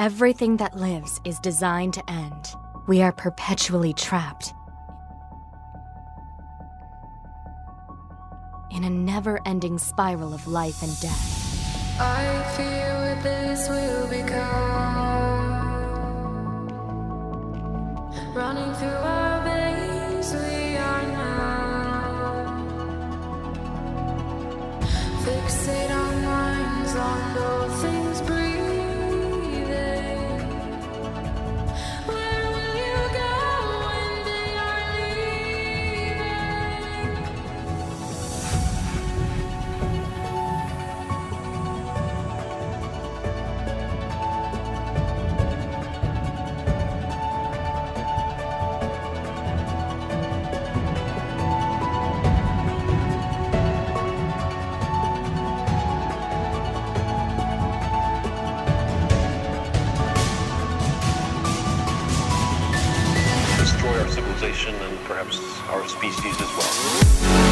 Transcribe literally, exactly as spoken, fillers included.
Everything that lives is designed to end. We are perpetually trapped in a never-ending spiral of life and death. I fear what this will become. Running through our veins, we are now. Fixate our minds on all things breathing. Where will you go when they are leaving? Destroy our civilization and perhaps our species as well.